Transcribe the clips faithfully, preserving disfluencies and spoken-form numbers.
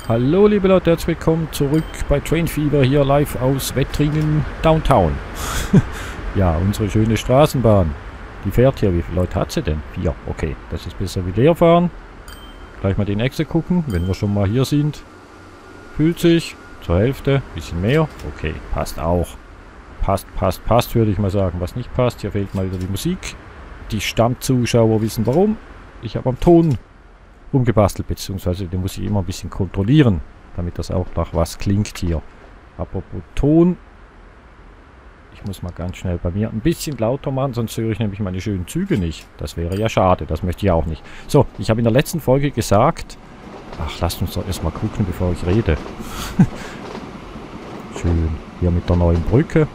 Hallo liebe Leute, herzlich willkommen zurück bei Train Fever hier live aus Wettringen Downtown. Ja, unsere schöne Straßenbahn. Die fährt hier. Wie viele Leute hat sie denn? Vier. Okay, das ist besser wie leer fahren. Gleich mal den Exit gucken, wenn wir schon mal hier sind. Fühlt sich zur Hälfte, bisschen mehr. Okay, passt auch. Passt, passt, passt, würde ich mal sagen. Was nicht passt, hier fehlt mal wieder die Musik. Die Stammzuschauer wissen warum. Ich habe am Ton rumgebastelt, beziehungsweise den muss ich immer ein bisschen kontrollieren, damit das auch nach was klingt hier. Apropos Ton. Ich muss mal ganz schnell bei mir ein bisschen lauter machen, sonst höre ich nämlich meine schönen Züge nicht. Das wäre ja schade, das möchte ich auch nicht. So, ich habe in der letzten Folge gesagt... Ach, lasst uns doch erstmal gucken, bevor ich rede. Schön. Hier mit der neuen Brücke.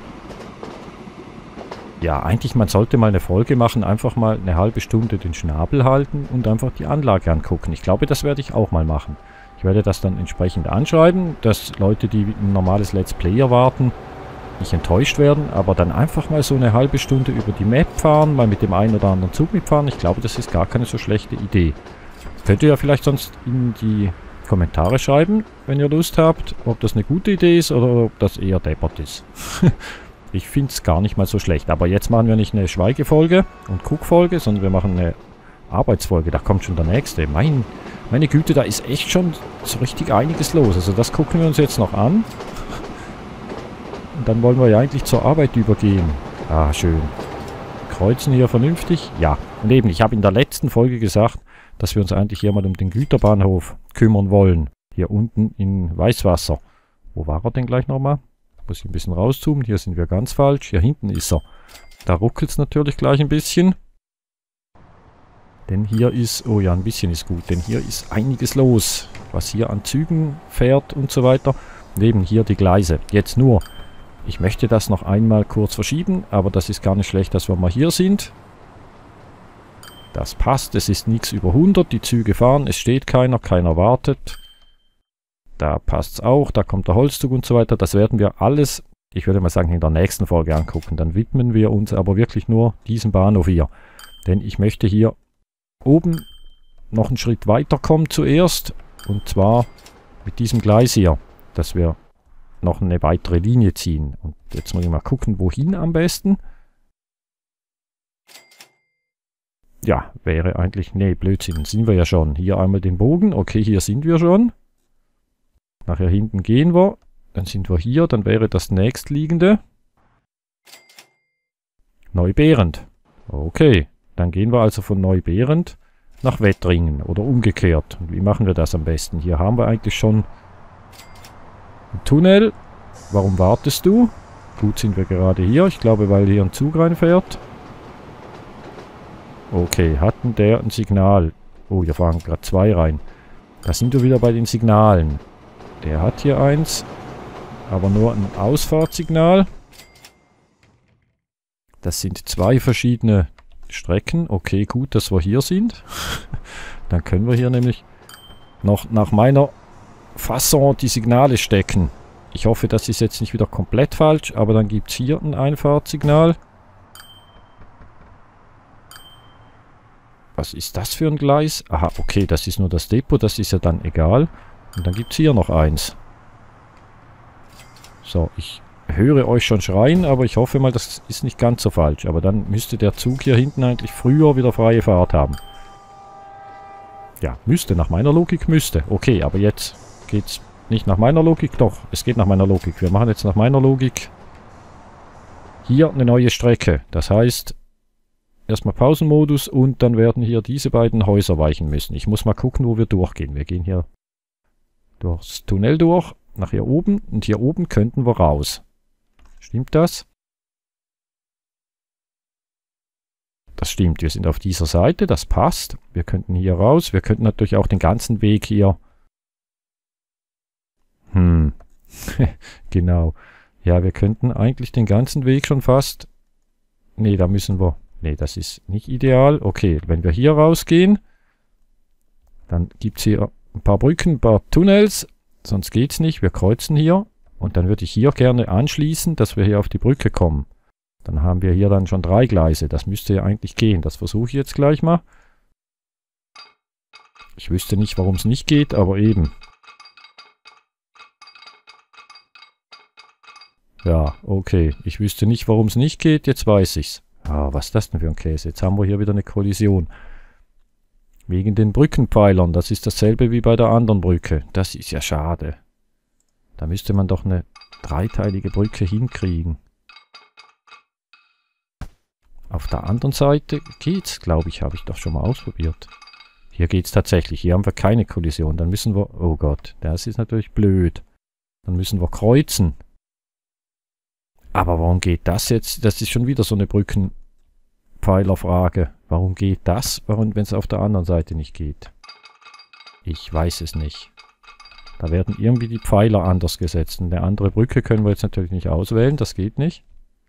Ja, eigentlich, man sollte mal eine Folge machen, einfach mal eine halbe Stunde den Schnabel halten und einfach die Anlage angucken. Ich glaube, das werde ich auch mal machen. Ich werde das dann entsprechend anschreiben, dass Leute, die ein normales Let's Play erwarten, nicht enttäuscht werden, aber dann einfach mal so eine halbe Stunde über die Map fahren, mal mit dem einen oder anderen Zug mitfahren. Ich glaube, das ist gar keine so schlechte Idee. Könnt ihr ja vielleicht sonst in die Kommentare schreiben, wenn ihr Lust habt, ob das eine gute Idee ist oder ob das eher deppert ist. Ich finde es gar nicht mal so schlecht. Aber jetzt machen wir nicht eine Schweigefolge und Guckfolge, sondern wir machen eine Arbeitsfolge. Da kommt schon der nächste. Mein, meine Güte, da ist echt schon so richtig einiges los. Also das gucken wir uns jetzt noch an. Und dann wollen wir ja eigentlich zur Arbeit übergehen. Ah, schön. Kreuzen hier vernünftig? Ja. Und eben, ich habe in der letzten Folge gesagt, dass wir uns eigentlich hier mal um den Güterbahnhof kümmern wollen. Hier unten in Weißwasser. Wo war er denn gleich nochmal? Muss ich ein bisschen rauszoomen. Hier sind wir ganz falsch. Hier hinten ist er. Da ruckelt es natürlich gleich ein bisschen. Denn hier ist... Oh ja, ein bisschen ist gut. Denn hier ist einiges los. Was hier an Zügen fährt und so weiter. Neben hier die Gleise. Jetzt nur. Ich möchte das noch einmal kurz verschieben. Aber das ist gar nicht schlecht, dass wir mal hier sind. Das passt. Es ist nichts über hundert. Die Züge fahren. Es steht keiner. Keiner wartet. Da passt es auch, da kommt der Holzzug und so weiter. Das werden wir alles, ich würde mal sagen, in der nächsten Folge angucken. Dann widmen wir uns aber wirklich nur diesem Bahnhof hier. Denn ich möchte hier oben noch einen Schritt weiter kommen zuerst. Und zwar mit diesem Gleis hier, dass wir noch eine weitere Linie ziehen. Und jetzt muss ich mal gucken, wohin am besten. Ja, wäre eigentlich, nee, Blödsinn, sind wir ja schon. Hier einmal den Bogen, okay, hier sind wir schon. Nachher hinten gehen wir, dann sind wir hier, dann wäre das nächstliegende Neubehrend. Okay, dann gehen wir also von Neubehrend nach Wettringen oder umgekehrt. Und wie machen wir das am besten? Hier haben wir eigentlich schon einen Tunnel. Warum wartest du? Gut, sind wir gerade hier. Ich glaube, weil hier ein Zug reinfährt. Okay, hatten der ein Signal? Oh, hier fahren gerade zwei rein. Da sind wir wieder bei den Signalen. Der hat hier eins, aber nur ein Ausfahrtssignal. Das sind zwei verschiedene Strecken. Okay, gut, dass wir hier sind. Dann können wir hier nämlich noch nach meiner Fasson die Signale stecken. Ich hoffe, das ist jetzt nicht wieder komplett falsch, aber dann gibt es hier ein Einfahrtsignal. Was ist das für ein Gleis? Aha, okay, das ist nur das Depot, das ist ja dann egal. Und dann gibt es hier noch eins. So, ich höre euch schon schreien, aber ich hoffe mal, das ist nicht ganz so falsch. Aber dann müsste der Zug hier hinten eigentlich früher wieder freie Fahrt haben. Ja, müsste, nach meiner Logik müsste. Okay, aber jetzt geht's nicht nach meiner Logik. Doch, es geht nach meiner Logik. Wir machen jetzt nach meiner Logik hier eine neue Strecke. Das heißt, erstmal Pausenmodus und dann werden hier diese beiden Häuser weichen müssen. Ich muss mal gucken, wo wir durchgehen. Wir gehen hier durchs Tunnel durch, nach hier oben. Und hier oben könnten wir raus. Stimmt das? Das stimmt, wir sind auf dieser Seite, das passt. Wir könnten hier raus. Wir könnten natürlich auch den ganzen Weg hier... Hm, genau. Ja, wir könnten eigentlich den ganzen Weg schon fast... Nee, da müssen wir... Nee, das ist nicht ideal. Okay, wenn wir hier rausgehen, dann gibt es hier ein paar Brücken, ein paar Tunnels, sonst geht's nicht. Wir kreuzen hier und dann würde ich hier gerne anschließen, dass wir hier auf die Brücke kommen. Dann haben wir hier dann schon drei Gleise. Das müsste ja eigentlich gehen. Das versuche ich jetzt gleich mal. Ich wüsste nicht, warum es nicht geht, aber eben. Ja, okay. Ich wüsste nicht, warum es nicht geht. Jetzt weiß ich's. Ah, was ist das denn für ein Käse? Jetzt haben wir hier wieder eine Kollision. Wegen den Brückenpfeilern. Das ist dasselbe wie bei der anderen Brücke. Das ist ja schade. Da müsste man doch eine dreiteilige Brücke hinkriegen. Auf der anderen Seite geht's, glaube ich, habe ich doch schon mal ausprobiert. Hier geht's tatsächlich. Hier haben wir keine Kollision. Dann müssen wir... Oh Gott, das ist natürlich blöd. Dann müssen wir kreuzen. Aber warum geht das jetzt? Das ist schon wieder so eine Brückenpfeilerfrage. Warum geht das, wenn es auf der anderen Seite nicht geht? Ich weiß es nicht. Da werden irgendwie die Pfeiler anders gesetzt. Eine andere Brücke können wir jetzt natürlich nicht auswählen. Das geht nicht.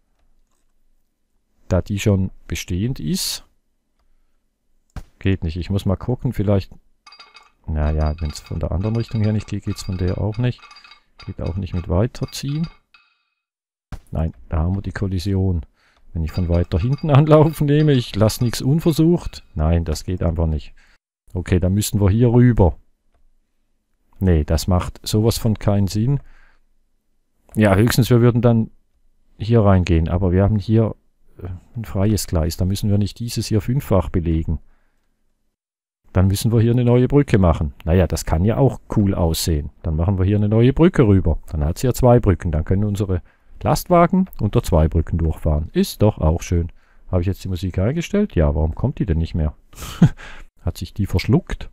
Da die schon bestehend ist. Geht nicht. Ich muss mal gucken. Vielleicht... Naja, wenn es von der anderen Richtung her nicht geht, geht es von der auch nicht. Geht auch nicht mit weiterziehen. Nein, da haben wir die Kollision. Wenn ich von weiter hinten anlaufen nehme, ich lasse nichts unversucht. Nein, das geht einfach nicht. Okay, dann müssen wir hier rüber. Nee, das macht sowas von keinen Sinn. Ja, höchstens wir würden dann hier reingehen. Aber wir haben hier ein freies Gleis. Da müssen wir nicht dieses hier fünffach belegen. Dann müssen wir hier eine neue Brücke machen. Naja, das kann ja auch cool aussehen. Dann machen wir hier eine neue Brücke rüber. Dann hat sie ja zwei Brücken. Dann können unsere Lastwagen unter zwei Brücken durchfahren. Ist doch auch schön. Habe ich jetzt die Musik eingestellt? Ja, warum kommt die denn nicht mehr? Hat sich die verschluckt?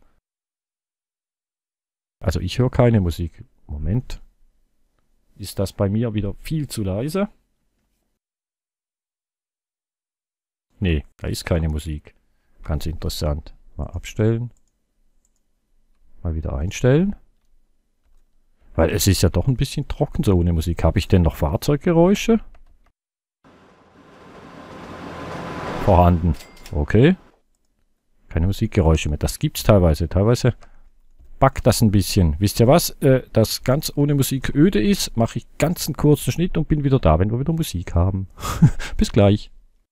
Also ich höre keine Musik. Moment. Ist das bei mir wieder viel zu leise? Nee, da ist keine Musik. Ganz interessant. Mal abstellen. Mal wieder einstellen. Weil es ist ja doch ein bisschen trocken so ohne Musik. Habe ich denn noch Fahrzeuggeräusche? Vorhanden. Okay. Keine Musikgeräusche mehr. Das gibt's teilweise. Teilweise backt das ein bisschen. Wisst ihr was? Äh, das ganz ohne Musik öde ist, mache ich ganz einen kurzen Schnitt und bin wieder da, wenn wir wieder Musik haben. Bis gleich.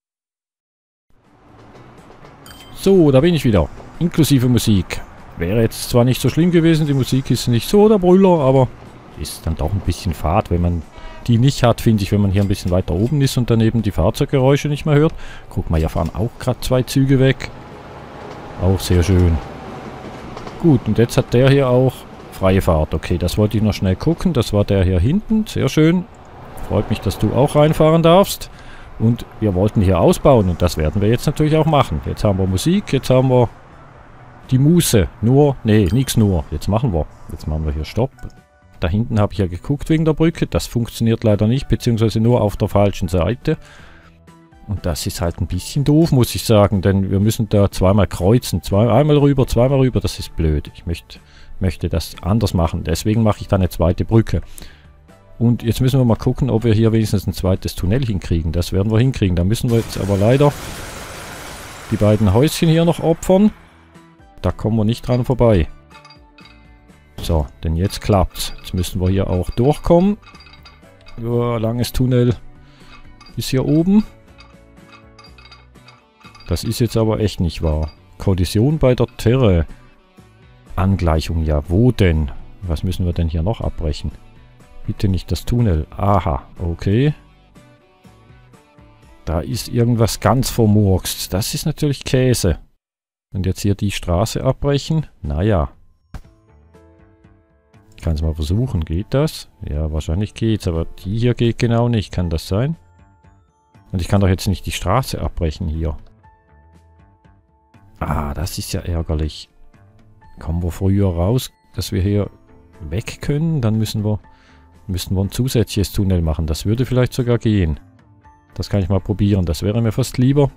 So, da bin ich wieder. Inklusive Musik. Wäre jetzt zwar nicht so schlimm gewesen, die Musik ist nicht so der Brüller, aber ist dann doch ein bisschen fad, wenn man die nicht hat, finde ich, wenn man hier ein bisschen weiter oben ist und daneben die Fahrzeuggeräusche nicht mehr hört. Guck mal, hier fahren auch gerade zwei Züge weg. Auch sehr schön. Gut, und jetzt hat der hier auch freie Fahrt. Okay, das wollte ich noch schnell gucken. Das war der hier hinten. Sehr schön. Freut mich, dass du auch reinfahren darfst. Und wir wollten hier ausbauen und das werden wir jetzt natürlich auch machen. Jetzt haben wir Musik, jetzt haben wir die Muße. Nur, nee, nichts nur. Jetzt machen wir. Jetzt machen wir hier Stopp. Da hinten habe ich ja geguckt wegen der Brücke. Das funktioniert leider nicht, beziehungsweise nur auf der falschen Seite. Und das ist halt ein bisschen doof, muss ich sagen, denn wir müssen da zweimal kreuzen. Zwei, einmal rüber, zweimal rüber, das ist blöd. Ich möchte, möchte das anders machen. Deswegen mache ich da eine zweite Brücke. Und jetzt müssen wir mal gucken, ob wir hier wenigstens ein zweites Tunnel hinkriegen. Das werden wir hinkriegen. Da müssen wir jetzt aber leider die beiden Häuschen hier noch opfern. Da kommen wir nicht dran vorbei. So, denn jetzt klappt's. Jetzt müssen wir hier auch durchkommen. Ja, langes Tunnel bis hier oben. Das ist jetzt aber echt nicht wahr. Kollision bei der Terre. Angleichung, ja, wo denn? Was müssen wir denn hier noch abbrechen? Bitte nicht das Tunnel. Aha, okay. Da ist irgendwas ganz vermurkst. Das ist natürlich Käse. Und jetzt hier die Straße abbrechen? Naja. Ich kann es mal versuchen. Geht das? Ja, wahrscheinlich geht's. Aber die hier geht genau nicht. Kann das sein? Und ich kann doch jetzt nicht die Straße abbrechen hier. Ah, das ist ja ärgerlich. Kommen wir früher raus, dass wir hier weg können? Dann müssen wir, müssen wir ein zusätzliches Tunnel machen. Das würde vielleicht sogar gehen. Das kann ich mal probieren. Das wäre mir fast lieber.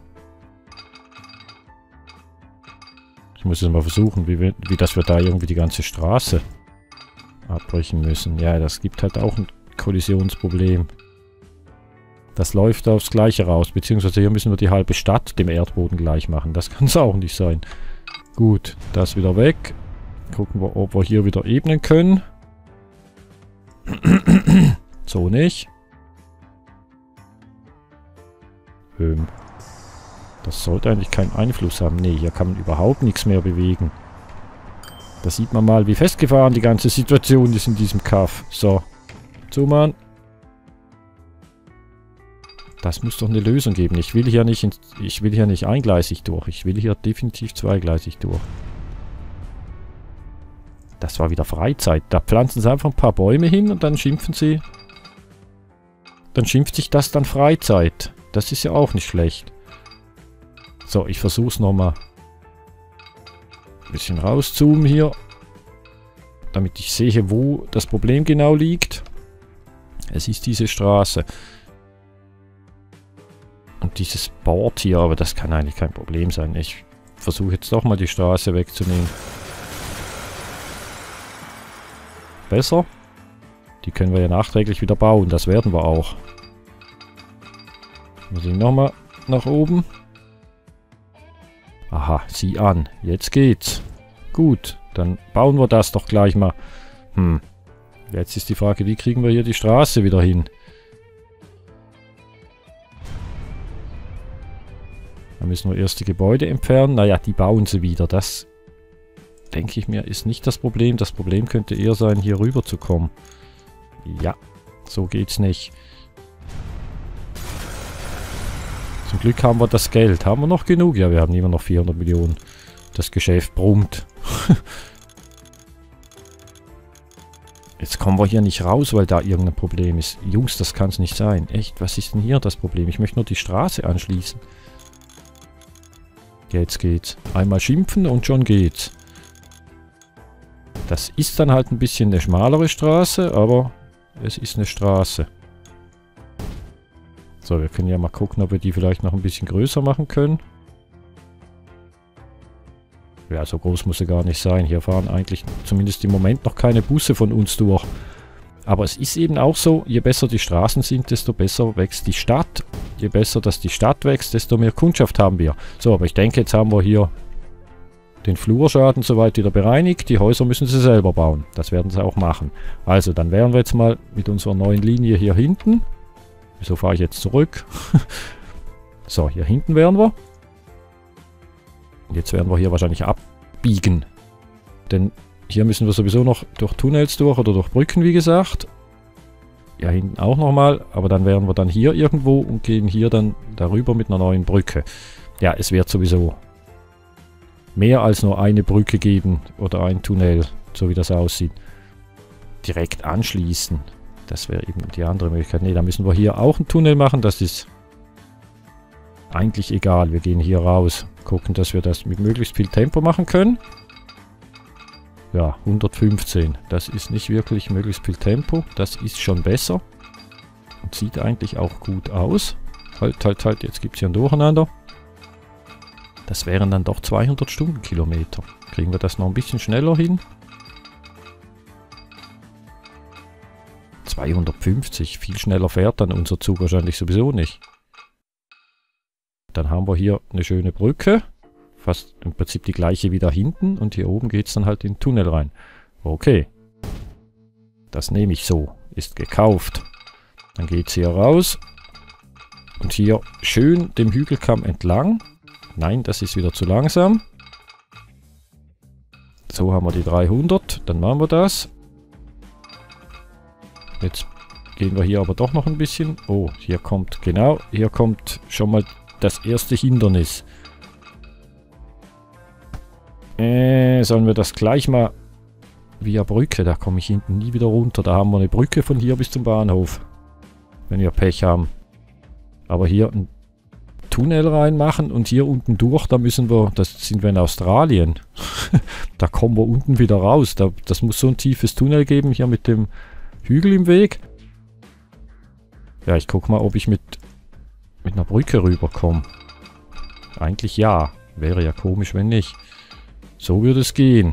Ich muss es mal versuchen, wie, wir, wie dass wir da irgendwie die ganze Straße abbrechen müssen. Ja, das gibt halt auch ein Kollisionsproblem. Das läuft aufs Gleiche raus, beziehungsweise hier müssen wir die halbe Stadt dem Erdboden gleich machen. Das kann es auch nicht sein. Gut, das wieder weg. Gucken wir, ob wir hier wieder ebnen können. So nicht. Ähm, das sollte eigentlich keinen Einfluss haben. Nee, hier kann man überhaupt nichts mehr bewegen. Da sieht man mal, wie festgefahren die ganze Situation ist in diesem Kaff. So, zumachen. Das muss doch eine Lösung geben. Ich will hier nicht, in, ich will hier nicht eingleisig durch. Ich will hier definitiv zweigleisig durch. Das war wieder Freizeit. Da pflanzen sie einfach ein paar Bäume hin und dann schimpfen sie. Dann schimpft sich das dann Freizeit. Das ist ja auch nicht schlecht. So, ich versuch's nochmal. Ein bisschen rauszoomen hier. Damit ich sehe, wo das Problem genau liegt. Es ist diese Straße. Und dieses Board hier, aber das kann eigentlich kein Problem sein. Ich versuche jetzt doch mal die Straße wegzunehmen. Besser? Die können wir ja nachträglich wieder bauen, das werden wir auch. Wir sehen nochmal nach oben. Aha, sieh an, jetzt geht's. Gut, dann bauen wir das doch gleich mal. Hm, jetzt ist die Frage, wie kriegen wir hier die Straße wieder hin? Da müssen wir erst die Gebäude entfernen. Naja, die bauen sie wieder. Das, denke ich mir, ist nicht das Problem. Das Problem könnte eher sein, hier rüber zu kommen. Ja, so geht's nicht. Zum Glück haben wir das Geld. Haben wir noch genug? Ja, wir haben immer noch vierhundert Millionen. Das Geschäft brummt. Jetzt kommen wir hier nicht raus, weil da irgendein Problem ist. Jungs, das kann es nicht sein. Echt, was ist denn hier das Problem? Ich möchte nur die Straße anschließen. Jetzt geht's. Einmal schimpfen und schon geht's. Das ist dann halt ein bisschen eine schmalere Straße, aber es ist eine Straße. So, wir können ja mal gucken, ob wir die vielleicht noch ein bisschen größer machen können. Ja, so groß muss sie gar nicht sein. Hier fahren eigentlich zumindest im Moment noch keine Busse von uns durch. Aber es ist eben auch so, je besser die Straßen sind, desto besser wächst die Stadt. Je besser, dass die Stadt wächst, desto mehr Kundschaft haben wir. So, aber ich denke, jetzt haben wir hier den Flurschaden soweit wieder bereinigt. Die Häuser müssen sie selber bauen. Das werden sie auch machen. Also, dann wären wir jetzt mal mit unserer neuen Linie hier hinten. Wieso fahre ich jetzt zurück? So, hier hinten wären wir. Jetzt werden wir hier wahrscheinlich abbiegen. Denn hier müssen wir sowieso noch durch Tunnels durch oder durch Brücken, wie gesagt. Ja, hinten auch nochmal. Aber dann wären wir dann hier irgendwo und gehen hier dann darüber mit einer neuen Brücke. Ja, es wird sowieso mehr als nur eine Brücke geben oder ein Tunnel, so wie das aussieht. Direkt anschließen. Das wäre eben die andere Möglichkeit. Ne, da müssen wir hier auch einen Tunnel machen. Das ist eigentlich egal. Wir gehen hier raus. Gucken, dass wir das mit möglichst viel Tempo machen können. Ja, hundertfünfzehn. Das ist nicht wirklich möglichst viel Tempo. Das ist schon besser. Und sieht eigentlich auch gut aus. Halt, halt, halt. Jetzt gibt es hier ein Durcheinander. Das wären dann doch zweihundert Stundenkilometer. Kriegen wir das noch ein bisschen schneller hin? zweihundertfünfzig. Viel schneller fährt dann unser Zug wahrscheinlich sowieso nicht. Dann haben wir hier eine schöne Brücke. Fast im Prinzip die gleiche wie da hinten. Und hier oben geht es dann halt in den Tunnel rein. Okay. Das nehme ich so. Ist gekauft. Dann geht es hier raus. Und hier schön dem Hügelkamm entlang. Nein, das ist wieder zu langsam. So haben wir die dreihundert. Dann machen wir das. Jetzt gehen wir hier aber doch noch ein bisschen. Oh, hier kommt, genau, hier kommt schon mal das erste Hindernis. Äh, sollen wir das gleich mal via Brücke, da komme ich hinten nie wieder runter. Da haben wir eine Brücke von hier bis zum Bahnhof. Wenn wir Pech haben. Aber hier ein Tunnel reinmachen und hier unten durch, da müssen wir, das sind wir in Australien. Da kommen wir unten wieder raus. Da, das muss so ein tiefes Tunnel geben, hier mit dem Hügel im Weg. Ja, ich guck mal, ob ich mit, mit einer Brücke rüberkomme. Eigentlich ja. Wäre ja komisch, wenn nicht. So würde es gehen.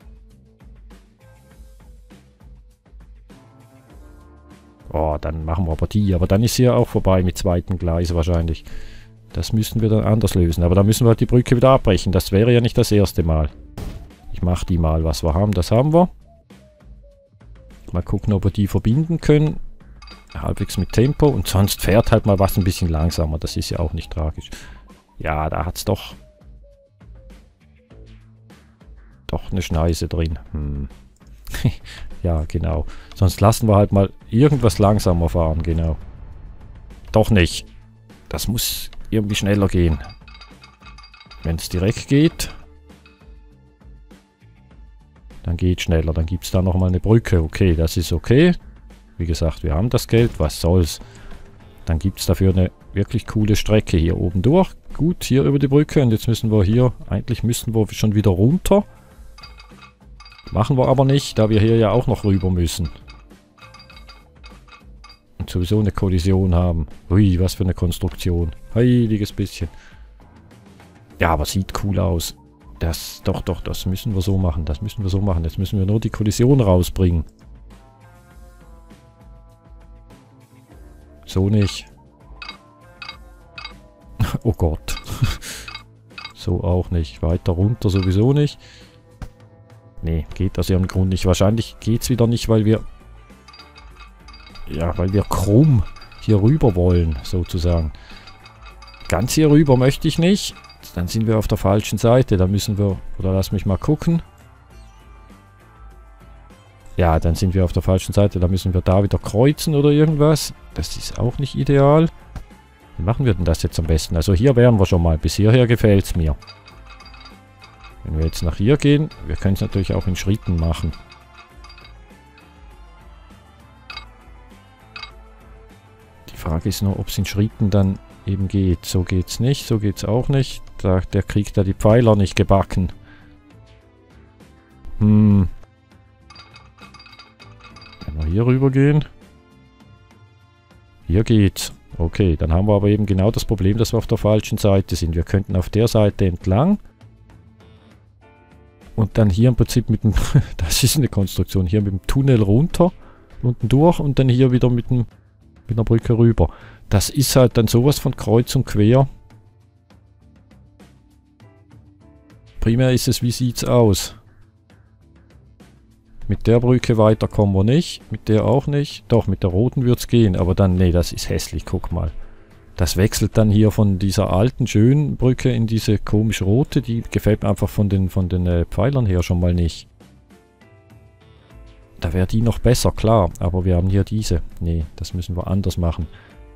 Oh, dann machen wir aber die. Aber dann ist hier auch vorbei mit zweiten Gleis wahrscheinlich. Das müssten wir dann anders lösen. Aber da müssen wir halt die Brücke wieder abbrechen. Das wäre ja nicht das erste Mal. Ich mache die mal, was wir haben. Das haben wir. Mal gucken, ob wir die verbinden können. Halbwegs mit Tempo. Und sonst fährt halt mal was ein bisschen langsamer. Das ist ja auch nicht tragisch. Ja, da hat es doch... Doch eine Schneise drin. Hm. Ja, genau. Sonst lassen wir halt mal irgendwas langsamer fahren, genau. Doch nicht. Das muss irgendwie schneller gehen. Wenn es direkt geht, dann geht schneller. Dann gibt es da nochmal eine Brücke. Okay, das ist okay. Wie gesagt, wir haben das Geld. Was soll's. Dann gibt es dafür eine wirklich coole Strecke hier oben durch. Gut, hier über die Brücke. Und jetzt müssen wir hier, eigentlich müssen wir schon wieder runter. Machen wir aber nicht, da wir hier ja auch noch rüber müssen. Und sowieso eine Kollision haben. Ui, was für eine Konstruktion. Heiliges bisschen. Ja, aber sieht cool aus. Das, doch, doch, das müssen wir so machen. Das müssen wir so machen. Jetzt müssen wir nur die Kollision rausbringen. So nicht. Oh Gott. So auch nicht. Weiter runter sowieso nicht. Nee, geht das ja im Grunde nicht. Wahrscheinlich geht es wieder nicht, weil wir... Ja, weil wir krumm hier rüber wollen, sozusagen. Ganz hier rüber möchte ich nicht. Dann sind wir auf der falschen Seite. Da müssen wir... Oder lass mich mal gucken. Ja, dann sind wir auf der falschen Seite. Da müssen wir da wieder kreuzen oder irgendwas. Das ist auch nicht ideal. Wie machen wir denn das jetzt am besten? Also hier wären wir schon mal. Bis hierher gefällt es mir. Wenn wir jetzt nach hier gehen, wir können es natürlich auch in Schritten machen. Die Frage ist nur, ob es in Schritten dann eben geht. So geht es nicht, so geht es auch nicht. Da, der kriegt da die Pfeiler nicht gebacken. Hm. Wenn wir hier rüber gehen. Hier geht's. Okay, dann haben wir aber eben genau das Problem, dass wir auf der falschen Seite sind. Wir könnten auf der Seite entlang. Und dann hier im Prinzip mit dem, das ist eine Konstruktion, hier mit dem Tunnel runter, unten durch und dann hier wieder mit, dem, mit einer Brücke rüber. Das ist halt dann sowas von kreuz und quer. Primär ist es, wie sieht's aus? Mit der Brücke weiter kommen wir nicht, mit der auch nicht. Doch, mit der roten wird es gehen, aber dann, nee, das ist hässlich, guck mal. Das wechselt dann hier von dieser alten, schönen Brücke in diese komisch rote. Die gefällt mir einfach von den, von den äh, Pfeilern her schon mal nicht. Da wäre die noch besser, klar. Aber wir haben hier diese. Nee, das müssen wir anders machen.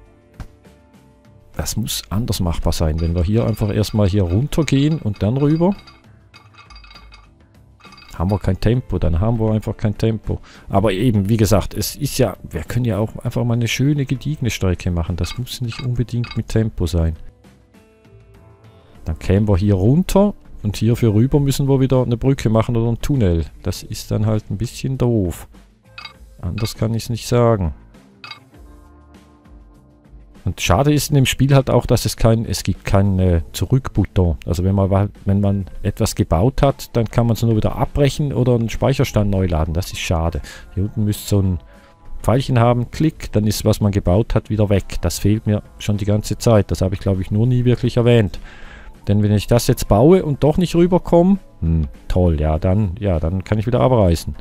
Das muss anders machbar sein. Wenn wir hier einfach erstmal hier runter gehen und dann rüber. Haben wir kein Tempo, dann haben wir einfach kein Tempo. Aber eben, wie gesagt, es ist ja, wir können ja auch einfach mal eine schöne, gediegene Strecke machen. Das muss nicht unbedingt mit Tempo sein. Dann kämen wir hier runter und hier für rüber müssen wir wieder eine Brücke machen oder einen Tunnel. Das ist dann halt ein bisschen doof. Anders kann ich es nicht sagen. Und schade ist in dem Spiel halt auch, dass es kein, es gibt keinen äh, Zurückbutton. Also wenn man, wenn man etwas gebaut hat, dann kann man es nur wieder abbrechen oder einen Speicherstand neu laden. Das ist schade. Hier unten müsste so ein Pfeilchen haben, Klick, dann ist, was man gebaut hat, wieder weg. Das fehlt mir schon die ganze Zeit. Das habe ich, glaube ich, nur nie wirklich erwähnt. Denn wenn ich das jetzt baue und doch nicht rüberkomme, hm, toll, ja, dann, ja, dann kann ich wieder abreißen.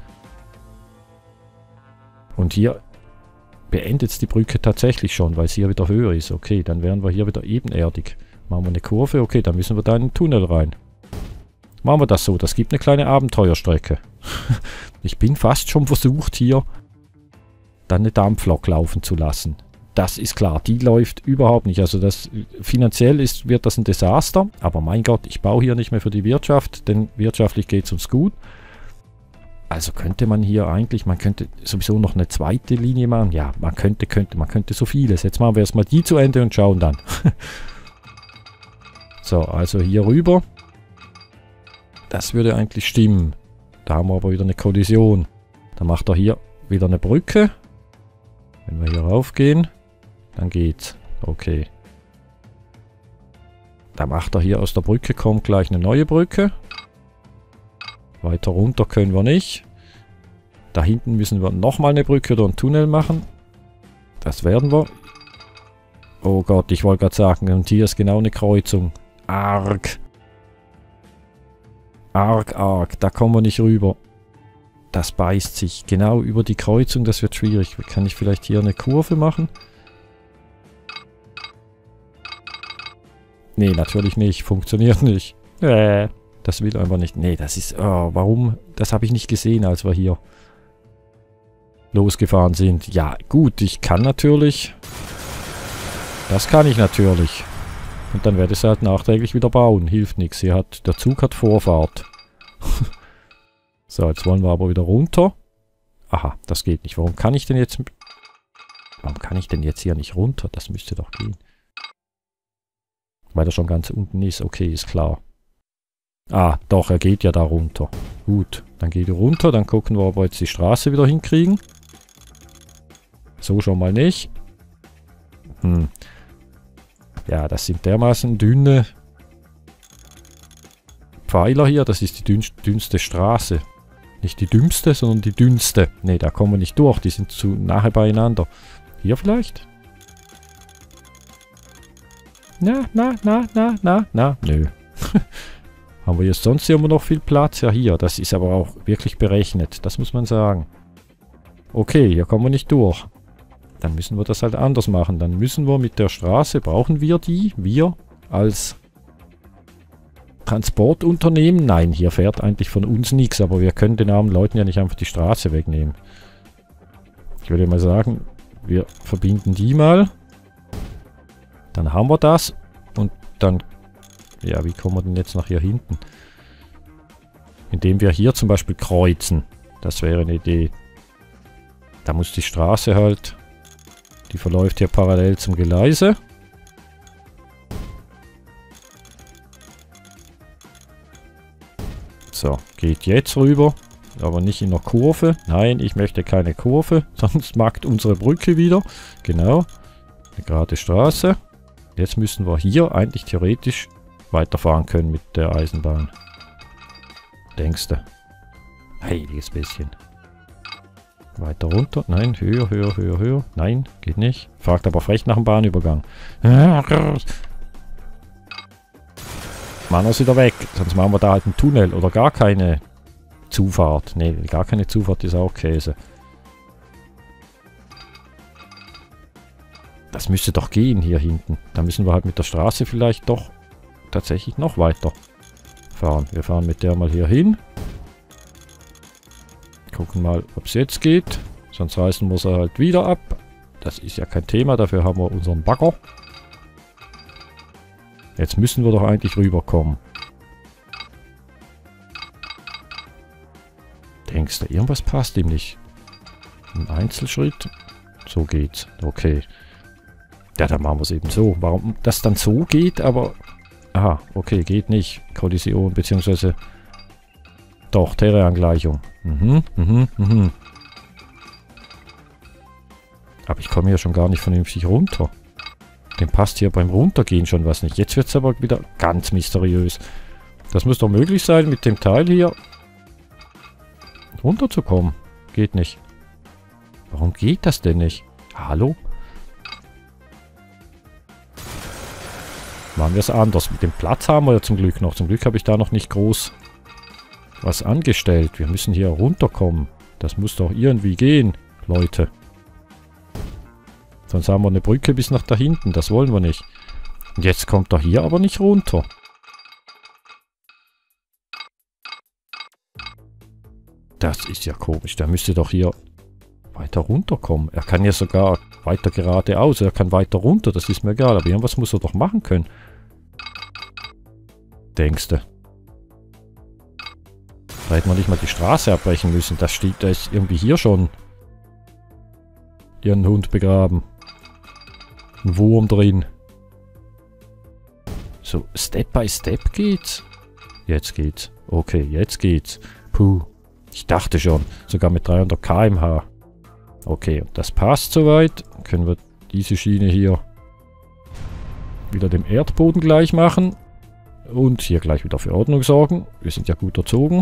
Und hier beendet es die Brücke tatsächlich schon, weil es hier wieder höher ist. Okay, dann wären wir hier wieder ebenerdig. Machen wir eine Kurve. Okay, dann müssen wir da in den Tunnel rein. Machen wir das so. Das gibt eine kleine Abenteuerstrecke. Ich bin fast schon versucht, hier dann eine Dampflok laufen zu lassen. Das ist klar, die läuft überhaupt nicht. Also das finanziell ist, wird das ein Desaster. Aber mein Gott, ich baue hier nicht mehr für die Wirtschaft, denn wirtschaftlich geht es uns gut. Also könnte man hier eigentlich, man könnte sowieso noch eine zweite Linie machen. Ja, man könnte, könnte, man könnte so vieles. Jetzt machen wir erstmal die zu Ende und schauen dann. So, also hier rüber. Das würde eigentlich stimmen. Da haben wir aber wieder eine Kollision. Dann macht er hier wieder eine Brücke. Wenn wir hier raufgehen, dann geht's. Okay. Da macht er hier aus der Brücke, kommt gleich eine neue Brücke. Weiter runter können wir nicht. Da hinten müssen wir nochmal eine Brücke oder einen Tunnel machen. Das werden wir. Oh Gott, ich wollte gerade sagen, und hier ist genau eine Kreuzung. Arg. Arg, arg. Da kommen wir nicht rüber. Das beißt sich. Genau über die Kreuzung, das wird schwierig. Kann ich vielleicht hier eine Kurve machen? Nee, natürlich nicht. Funktioniert nicht. Äh. Das will einfach nicht. Nee, das ist... Oh, warum? Das habe ich nicht gesehen, als wir hier losgefahren sind. Ja, gut, ich kann natürlich... Das kann ich natürlich. Und dann werde ich es halt nachträglich wieder bauen. Hilft nichts. Hier hat, der Zug hat Vorfahrt. So, jetzt wollen wir aber wieder runter. Aha, das geht nicht. Warum kann ich denn jetzt... Warum kann ich denn jetzt hier nicht runter? Das müsste doch gehen. Weil er schon ganz unten ist. Okay, ist klar. Ah, doch, er geht ja da runter. Gut, dann geht er runter. Dann gucken wir, ob wir jetzt die Straße wieder hinkriegen. So schon mal nicht. Hm. Ja, das sind dermaßen dünne Pfeiler hier. Das ist die dünn dünnste Straße. Nicht die dümmste, sondern die dünnste. Ne, da kommen wir nicht durch. Die sind zu nahe beieinander. Hier vielleicht? Na, na, na, na, na, na. Nö. Haben wir jetzt sonst immer noch viel Platz? Ja, hier. Das ist aber auch wirklich berechnet. Das muss man sagen. Okay, hier kommen wir nicht durch. Dann müssen wir das halt anders machen. Dann müssen wir mit der Straße, brauchen wir die? Wir als Transportunternehmen? Nein, hier fährt eigentlich von uns nichts. Aber wir können den armen Leuten ja nicht einfach die Straße wegnehmen. Ich würde mal sagen, wir verbinden die mal. Dann haben wir das. Und dann... Ja, wie kommen wir denn jetzt nach hier hinten? Indem wir hier zum Beispiel kreuzen. Das wäre eine Idee. Da muss die Straße halt... Die verläuft hier parallel zum Gleise. So, geht jetzt rüber. Aber nicht in der Kurve. Nein, ich möchte keine Kurve. Sonst mackt unsere Brücke wieder. Genau. Eine gerade Straße. Jetzt müssen wir hier eigentlich theoretisch weiterfahren können mit der Eisenbahn. Denkst du? Heiliges bisschen. Weiter runter. Nein, höher, höher, höher, höher. Nein, geht nicht. Fragt aber frech nach dem Bahnübergang. Machen wir es wieder weg. Sonst machen wir da halt einen Tunnel oder gar keine Zufahrt. Ne, gar keine Zufahrt ist auch Käse. Das müsste doch gehen hier hinten. Da müssen wir halt mit der Straße vielleicht doch tatsächlich noch weiter fahren. Wir fahren mit der mal hier hin. Gucken mal, ob es jetzt geht. Sonst reißen wir sie halt wieder ab. Das ist ja kein Thema. Dafür haben wir unseren Bagger. Jetzt müssen wir doch eigentlich rüberkommen. Denkst du, irgendwas passt ihm nicht? Ein Einzelschritt? So geht's. Okay. Ja, dann machen wir es eben so. Warum das dann so geht, aber... Aha, okay, geht nicht. Kollision, beziehungsweise... Doch, Terraangleichung. Mhm, mhm, mhm. Aber ich komme hier schon gar nicht vernünftig runter. Dem passt hier beim Runtergehen schon was nicht. Jetzt wird es aber wieder ganz mysteriös. Das muss doch möglich sein, mit dem Teil hier runterzukommen. Geht nicht. Warum geht das denn nicht? Hallo? Machen wir es anders. Mit dem Platz haben wir ja zum Glück noch. Zum Glück habe ich da noch nicht groß was angestellt. Wir müssen hier runterkommen. Das muss doch irgendwie gehen, Leute. Sonst haben wir eine Brücke bis nach da hinten. Das wollen wir nicht. Und jetzt kommt er hier aber nicht runter. Das ist ja komisch. Der müsste doch hier weiter runterkommen. Er kann ja sogar weiter geradeaus. Er kann weiter runter. Das ist mir egal. Aber irgendwas muss er doch machen können. Denkst du? Da hätten wir nicht mal die Straße abbrechen müssen. Das steht, da ist irgendwie hier schon ihren Hund begraben. Ein Wurm drin. So, Step by Step geht's. Jetzt geht's. Okay, jetzt geht's. Puh. Ich dachte schon. Sogar mit dreihundert Kilometer pro Stunde. Okay, das passt soweit. Dann können wir diese Schiene hier wieder dem Erdboden gleich machen. Und hier gleich wieder für Ordnung sorgen. Wir sind ja gut erzogen.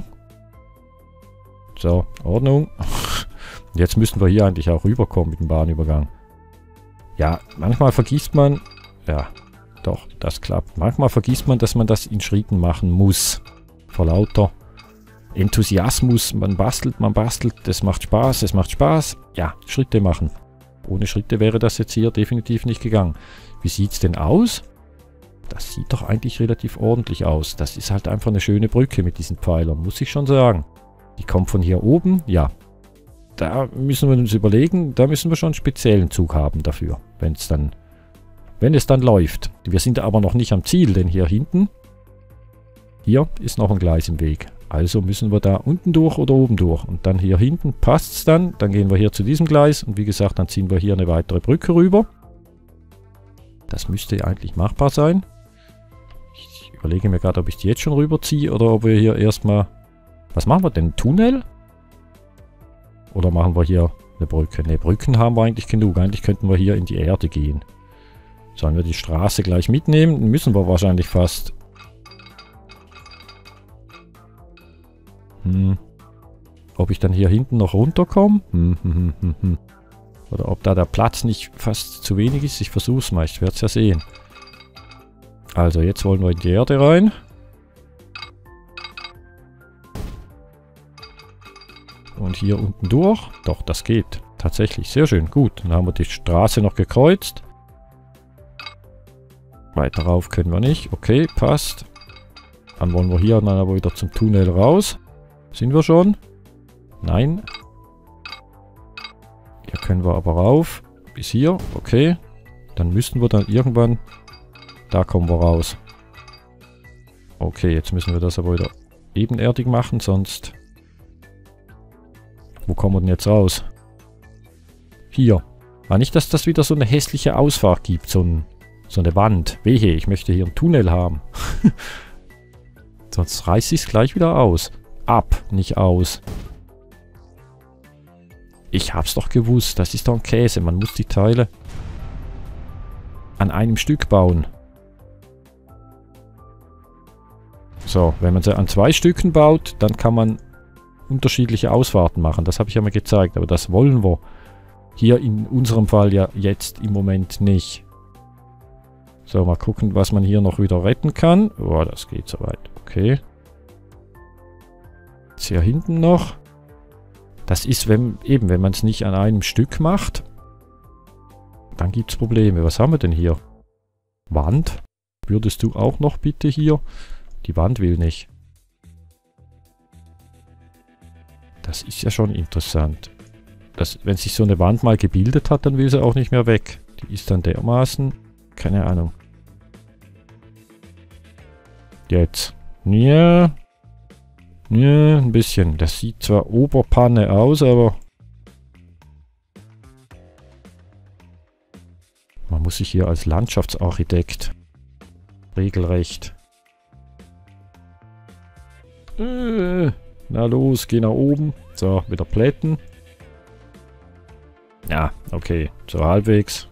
So, Ordnung. Jetzt müssen wir hier eigentlich auch rüberkommen mit dem Bahnübergang. Ja, manchmal vergisst man... Ja, doch, das klappt. Manchmal vergisst man, dass man das in Schritten machen muss. Vor lauter Enthusiasmus. Man bastelt, man bastelt. Es macht Spaß, es macht Spaß. Ja, Schritte machen. Ohne Schritte wäre das jetzt hier definitiv nicht gegangen. Wie sieht es denn aus? Das sieht doch eigentlich relativ ordentlich aus. Das ist halt einfach eine schöne Brücke mit diesen Pfeilern, muss ich schon sagen. Die kommt von hier oben, ja. Da müssen wir uns überlegen, da müssen wir schon einen speziellen Zug haben dafür, wenn es dann Wenn es dann läuft. Wir sind aber noch nicht am Ziel, denn hier hinten, hier ist noch ein Gleis im Weg. Also müssen wir da unten durch oder oben durch. Und dann hier hinten passt es dann. Dann gehen wir hier zu diesem Gleis. Und wie gesagt, dann ziehen wir hier eine weitere Brücke rüber. Das müsste eigentlich machbar sein. Ich überlege mir gerade, ob ich die jetzt schon rüberziehe oder ob wir hier erstmal... Was machen wir denn? Tunnel? Oder machen wir hier eine Brücke? Ne, Brücken haben wir eigentlich genug. Eigentlich könnten wir hier in die Erde gehen. Sollen wir die Straße gleich mitnehmen? Müssen wir wahrscheinlich fast... Hm. Ob ich dann hier hinten noch runterkomme? Hm, hm, hm, hm, hm. Oder ob da der Platz nicht fast zu wenig ist. Ich versuche es mal. Ich werde es ja sehen. Also, jetzt wollen wir in die Erde rein. Und hier unten durch. Doch, das geht. Tatsächlich. Sehr schön. Gut. Dann haben wir die Straße noch gekreuzt. Weiter rauf können wir nicht. Okay, passt. Dann wollen wir hier dann aber wieder zum Tunnel raus. Sind wir schon? Nein. Hier können wir aber rauf. Bis hier. Okay. Dann müssten wir dann irgendwann... Da kommen wir raus. Okay, jetzt müssen wir das aber wieder ebenerdig machen, sonst... Wo kommen wir denn jetzt raus? Hier. War nicht, dass das wieder so eine hässliche Ausfahrt gibt, so, ein, so eine Wand. Wehe, ich möchte hier einen Tunnel haben. Sonst reißt ich es gleich wieder aus. Ab, nicht aus. Ich hab's doch gewusst, das ist doch ein Käse. Man muss die Teile an einem Stück bauen. So, wenn man sie an zwei Stücken baut, dann kann man unterschiedliche Ausfahrten machen. Das habe ich ja mal gezeigt, aber das wollen wir hier in unserem Fall ja jetzt im Moment nicht. So, mal gucken, was man hier noch wieder retten kann. Oh, das geht soweit. Okay. Jetzt hier hinten noch. Das ist, wenn eben, wenn man es nicht an einem Stück macht, dann gibt es Probleme. Was haben wir denn hier? Wand? Würdest du auch noch bitte hier? Die Wand will nicht. Das ist ja schon interessant. Das, wenn sich so eine Wand mal gebildet hat, dann will sie auch nicht mehr weg. Die ist dann dermaßen... Keine Ahnung. Jetzt. Ja. Ja, ein bisschen. Das sieht zwar Oberpanne aus, aber... Man muss sich hier als Landschaftsarchitekt regelrecht... Äh, na los, geh nach oben. So, wieder plätten. Ja, okay. So halbwegs.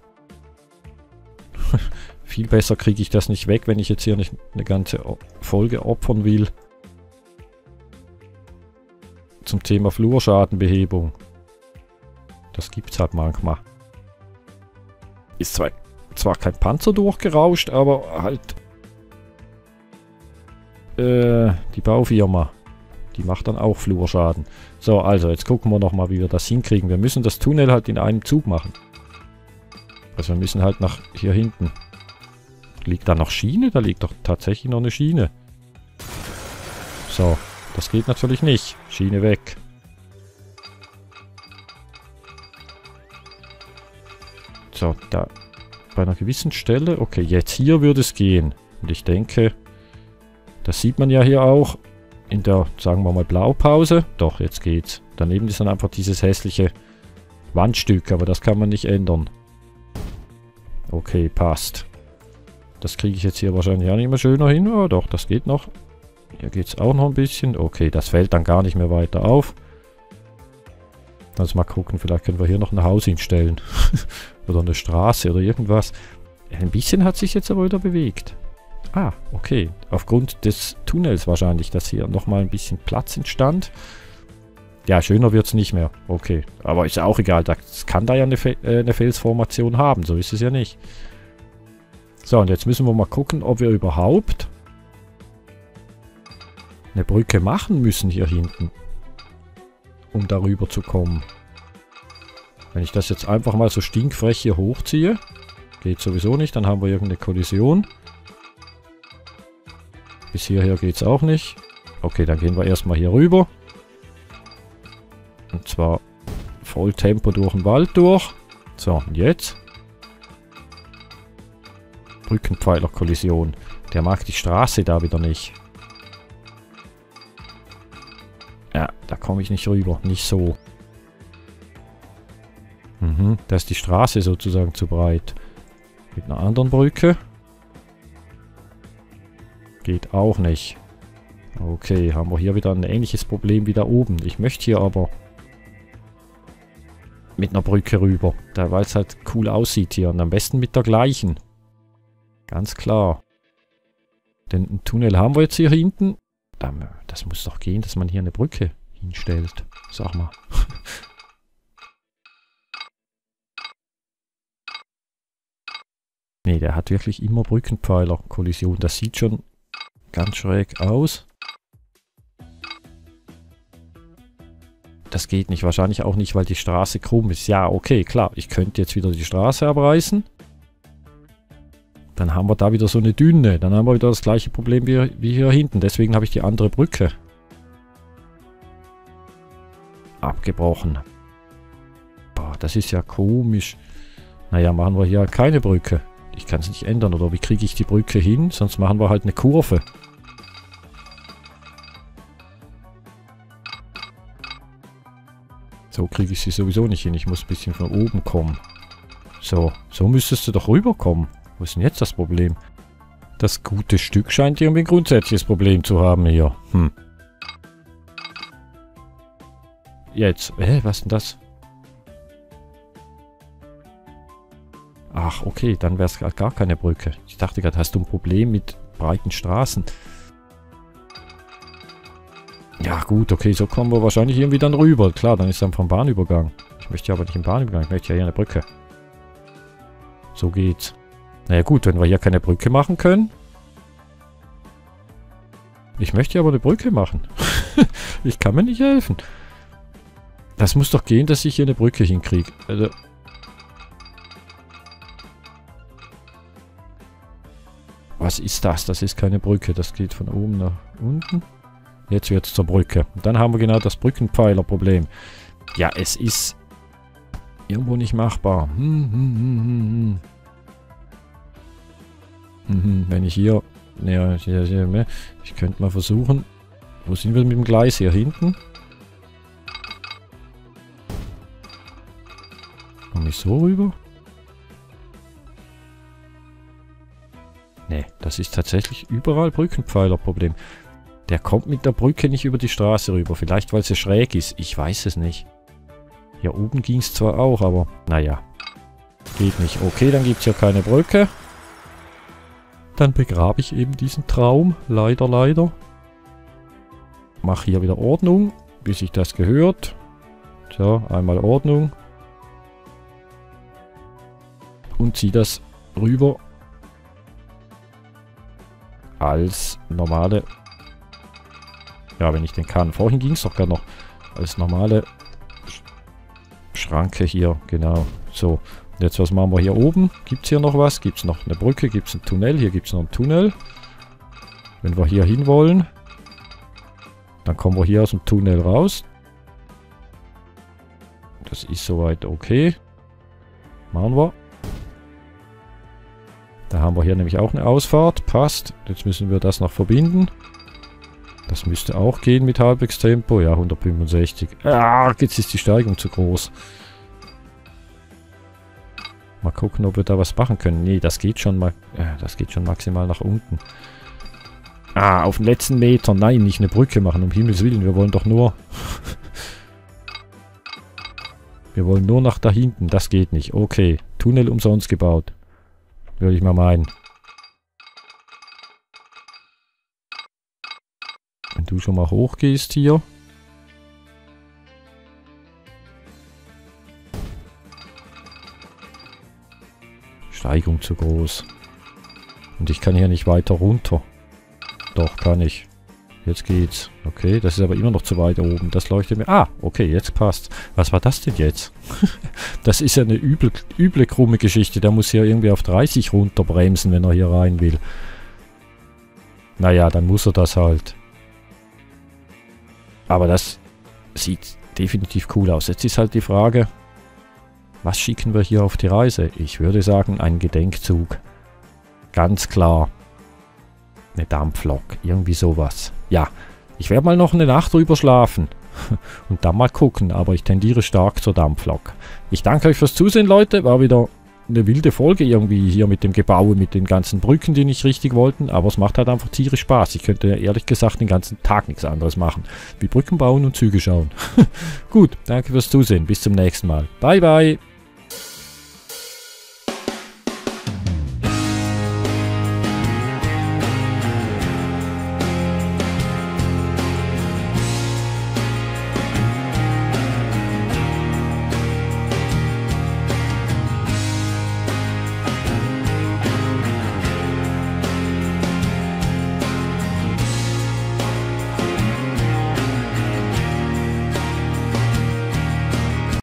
Viel besser kriege ich das nicht weg, wenn ich jetzt hier nicht eine ganze Folge opfern will. Zum Thema Flurschadenbehebung. Das gibt's halt manchmal. Ist zwar, zwar kein Panzer durchgerauscht, aber halt... Äh, die Baufirma. Die macht dann auch Flurschaden. So, also, jetzt gucken wir nochmal, wie wir das hinkriegen. Wir müssen das Tunnel halt in einem Zug machen. Also wir müssen halt nach hier hinten. Liegt da noch Schiene? Da liegt doch tatsächlich noch eine Schiene. So, das geht natürlich nicht. Schiene weg. So, da bei einer gewissen Stelle. Okay, jetzt hier würde es gehen. Und ich denke, das sieht man ja hier auch in der, sagen wir mal, Blaupause. Doch, jetzt geht's. Daneben ist dann einfach dieses hässliche Wandstück, aber das kann man nicht ändern. Okay, passt. Das kriege ich jetzt hier wahrscheinlich auch nicht mehr schöner hin. Oh, doch, das geht noch. Hier geht es auch noch ein bisschen. Okay, das fällt dann gar nicht mehr weiter auf. Also mal gucken, vielleicht können wir hier noch ein Haus hinstellen. Oder eine Straße oder irgendwas. Ein bisschen hat sich jetzt aber wieder bewegt. Ah, okay. Aufgrund des Tunnels wahrscheinlich, dass hier nochmal ein bisschen Platz entstand. Ja, schöner wird es nicht mehr. Okay, aber ist ja auch egal. Das kann da ja eine, Fe äh, eine Felsformation haben. So ist es ja nicht. So, und jetzt müssen wir mal gucken, ob wir überhaupt eine Brücke machen müssen hier hinten, um darüber zu kommen. Wenn ich das jetzt einfach mal so stinkfrech hier hochziehe, geht sowieso nicht, dann haben wir irgendeine Kollision. Bis hierher geht es auch nicht. Okay, dann gehen wir erstmal hier rüber. Und zwar Volltempo durch den Wald durch. So, und jetzt? Brückenpfeiler-Kollision. Der mag die Straße da wieder nicht. Ja, da komme ich nicht rüber. Nicht so. Mhm, da ist die Straße sozusagen zu breit. Mit einer anderen Brücke. Geht auch nicht. Okay, haben wir hier wieder ein ähnliches Problem wie da oben. Ich möchte hier aber mit einer Brücke rüber. Da, weil es halt cool aussieht hier. Und am besten mit der gleichen. Ganz klar. Denn ein Tunnel haben wir jetzt hier hinten. Das muss doch gehen, dass man hier eine Brücke hinstellt. Sag mal. Nee, der hat wirklich immer Brückenpfeiler-Kollision. Das sieht schon ganz schräg aus. Das geht nicht. Wahrscheinlich auch nicht, weil die Straße krumm ist. Ja, okay, klar. Ich könnte jetzt wieder die Straße abreißen. Dann haben wir da wieder so eine Dünne. Dann haben wir wieder das gleiche Problem wie, wie hier hinten. Deswegen habe ich die andere Brücke abgebrochen. Boah, das ist ja komisch. Naja, machen wir hier keine Brücke. Ich kann es nicht ändern. Oder wie kriege ich die Brücke hin? Sonst machen wir halt eine Kurve. So kriege ich sie sowieso nicht hin. Ich muss ein bisschen von oben kommen. So, so müsstest du doch rüberkommen. Wo ist denn jetzt das Problem? Das gute Stück scheint irgendwie ein grundsätzliches Problem zu haben hier. Hm. Jetzt. Hä, was ist denn das? Ach, okay, dann wäre es gar keine Brücke. Ich dachte gerade, hast du ein Problem mit breiten Straßen? Ja gut, okay, so kommen wir wahrscheinlich irgendwie dann rüber. Klar, dann ist dann vom Bahnübergang. Ich möchte aber nicht im Bahnübergang, ich möchte ja hier eine Brücke. So geht's. Naja gut, wenn wir hier keine Brücke machen können. Ich möchte aber eine Brücke machen. Ich kann mir nicht helfen. Das muss doch gehen, dass ich hier eine Brücke hinkriege. Also was ist das? Das ist keine Brücke. Das geht von oben nach unten. Jetzt wird es zur Brücke. Und dann haben wir genau das Brückenpfeiler-Problem. Ja, es ist irgendwo nicht machbar. Hm, hm, hm, hm, hm. Mhm, wenn ich hier, ja, hier, hier, ich könnte mal versuchen, wo sind wir mit dem Gleis? Hier hinten? Komme ich so rüber? Ne, das ist tatsächlich überall Brückenpfeiler-Problem. Der kommt mit der Brücke nicht über die Straße rüber. Vielleicht, weil sie schräg ist. Ich weiß es nicht. Hier oben ging es zwar auch, aber naja. Geht nicht. Okay, dann gibt es hier keine Brücke. Dann begrabe ich eben diesen Traum. Leider, leider. Mache hier wieder Ordnung, wie sich das gehört. So, einmal Ordnung. Und ziehe das rüber als normale... Ja, wenn ich den kann. Vorhin ging es doch gar noch als normale Schranke hier. Genau. So. Und jetzt, was machen wir hier oben? Gibt es hier noch was? Gibt es noch eine Brücke? Gibt es einen Tunnel? Hier gibt es noch einen Tunnel. Wenn wir hier hin wollen, dann kommen wir hier aus dem Tunnel raus. Das ist soweit okay. Machen wir. Da haben wir hier nämlich auch eine Ausfahrt. Passt. Jetzt müssen wir das noch verbinden. Das müsste auch gehen mit halbwegs Tempo. Ja, hundertfünfundsechzig. Ah, jetzt ist die Steigung zu groß. Mal gucken, ob wir da was machen können. Nee, das geht schon mal. Äh, das geht schon maximal nach unten. Ah, auf den letzten Meter. Nein, nicht eine Brücke machen, um Himmels Willen. Wir wollen doch nur... wir wollen nur nach da hinten. Das geht nicht. Okay. Tunnel umsonst gebaut. Würde ich mal meinen. Wenn du schon mal hochgehst hier. Steigung zu groß. Und ich kann hier nicht weiter runter. Doch, kann ich. Jetzt geht's. Okay, das ist aber immer noch zu weit oben. Das leuchtet mir... Ah, okay, jetzt passt. Was war das denn jetzt? Das ist ja eine übel, üble krumme Geschichte. Der muss hier irgendwie auf dreißig runterbremsen, wenn er hier rein will. Naja, dann muss er das halt. Aber das sieht definitiv cool aus. Jetzt ist halt die Frage, was schicken wir hier auf die Reise? Ich würde sagen, einen Gedenkzug. ganz klar eine Dampflok. Irgendwie sowas. Ja, ich werde mal noch eine Nacht drüber schlafen. Und dann mal gucken, aber ich tendiere stark zur Dampflok. Ich danke euch fürs Zusehen, Leute. War wieder eine wilde Folge irgendwie hier mit dem Gebaue, mit den ganzen Brücken, die nicht richtig wollten. Aber es macht halt einfach tierisch Spaß. Ich könnte ehrlich gesagt den ganzen Tag nichts anderes machen. Wie Brücken bauen und Züge schauen. Gut, danke fürs Zusehen. Bis zum nächsten Mal. Bye, bye.